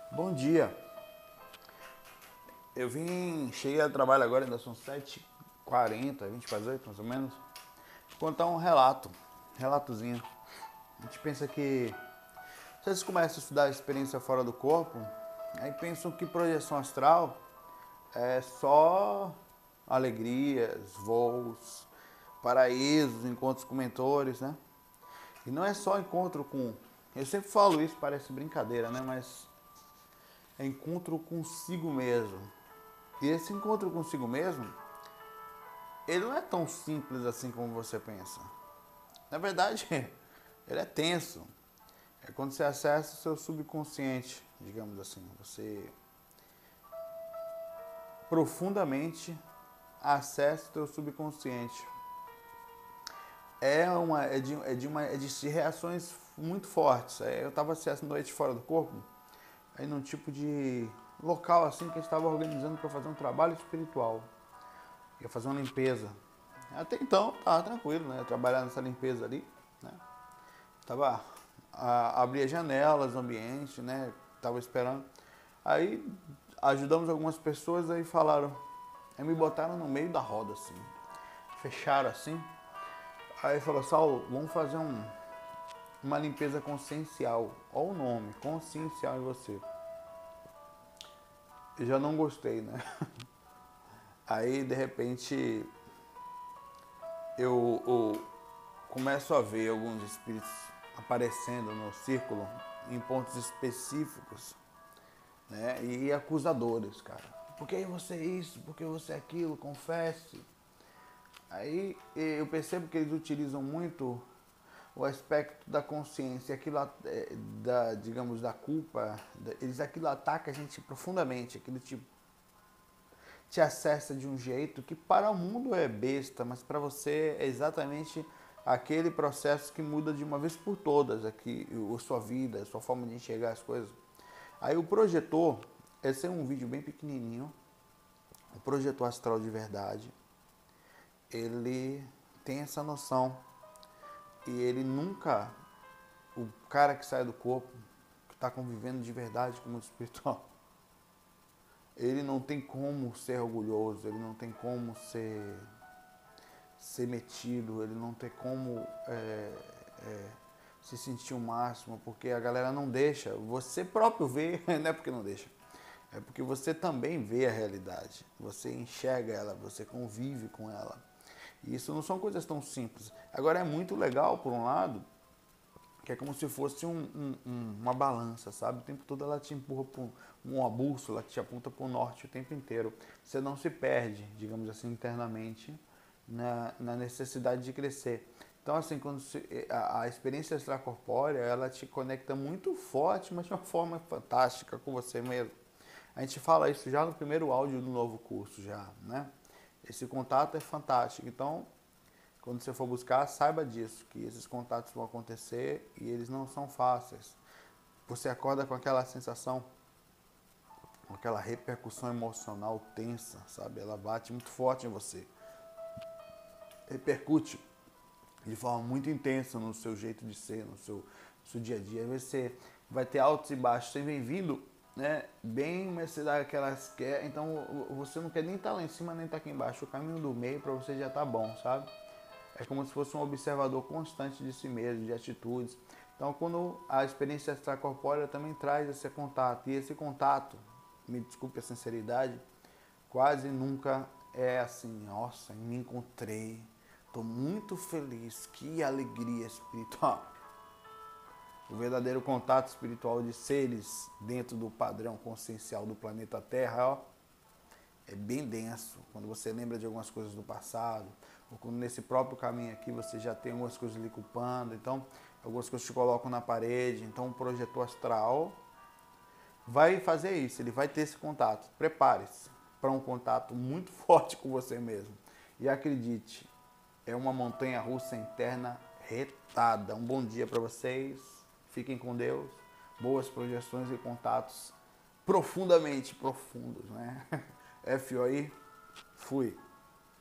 Bom dia. Cheguei ao trabalho agora, ainda são 7h40, 20 para as 8 mais ou menos. Vou contar um relatozinho. A gente pensa que, vocês começam a estudar a experiência fora do corpo, aí pensam que projeção astral é só alegrias, voos, paraísos, encontros com mentores, né? E não é só encontro com... Eu sempre falo isso, parece brincadeira, né? Mas é encontro consigo mesmo. E esse encontro consigo mesmo, ele não é tão simples assim como você pensa. Na verdade, ele é tenso. É quando você acessa o seu subconsciente, digamos assim. Você profundamente acessa o seu subconsciente. É de reações muito fortes. Eu estava acessando noite fora do corpo, aí num tipo de local assim que a gente estava organizando para fazer um trabalho espiritual. Ia fazer uma limpeza. Até então tava tranquilo, né? Trabalhar nessa limpeza ali, né? Abria janelas, ambiente, né? Tava esperando. Aí ajudamos algumas pessoas, aí falaram, aí me botaram no meio da roda assim. Fecharam assim. Aí falou, Saulo, vamos fazer uma limpeza consciencial. Olha o nome, consciencial em você. Eu já não gostei, né? Aí de repente eu começo a ver alguns espíritos aparecendo no círculo em pontos específicos, né? E acusadores, cara. Por que você é isso? Por que você é aquilo? Confesse. Aí eu percebo que eles utilizam muito o aspecto da consciência, digamos, da culpa. Aquilo ataca a gente profundamente, aquilo te acessa de um jeito que para o mundo é besta, mas para você é exatamente aquele processo que muda de uma vez por todas aqui, a sua vida, a sua forma de enxergar as coisas. Aí o projetor, esse é um vídeo bem pequenininho, o projetor astral de verdade, ele tem essa noção e ele nunca, o cara que sai do corpo, que está convivendo de verdade com o mundo espiritual, ele não tem como ser orgulhoso, ele não tem como ser metido, ele não tem como se sentir o máximo, porque a galera não deixa. Você próprio vê, não é porque não deixa, é porque você também vê a realidade, você enxerga ela, você convive com ela. E isso não são coisas tão simples. Agora é muito legal, por um lado, que é como se fosse uma balança, sabe? O tempo todo ela te empurra para uma bússola que te aponta para o norte o tempo inteiro. Você não se perde, digamos assim, internamente na necessidade de crescer. Então, assim, a experiência extracorpórea, ela te conecta muito forte, mas de uma forma fantástica com você mesmo. A gente fala isso já no primeiro áudio do novo curso, já, né? Esse contato é fantástico. Então, quando você for buscar, saiba disso, que esses contatos vão acontecer e eles não são fáceis. Você acorda com aquela sensação, com aquela repercussão emocional tensa, sabe? Ela bate muito forte em você. Repercute de forma muito intensa no seu jeito de ser, no seu dia a dia. Às vezes você vai ter altos e baixos, você vem vindo, né? Bem, mas você dá aquelas quer, então você não quer nem estar lá em cima nem estar aqui embaixo. O caminho do meio para você já tá bom, sabe? É como se fosse um observador constante de si mesmo, de atitudes. Então, quando a experiência extracorpórea também traz esse contato, e esse contato, me desculpe a sinceridade, quase nunca é assim, nossa, me encontrei, estou muito feliz, que alegria espiritual. O verdadeiro contato espiritual de seres dentro do padrão consciencial do planeta Terra, ó, é bem denso. Quando você lembra de algumas coisas do passado, ou quando nesse próprio caminho aqui você já tem algumas coisas lhe culpando, então algumas coisas te colocam na parede, então o projetor astral vai fazer isso, ele vai ter esse contato. Prepare-se para um contato muito forte com você mesmo. E acredite, é uma montanha russa interna retada. Um bom dia para vocês, fiquem com Deus, boas projeções e contatos profundamente profundos, né? FOI, fui.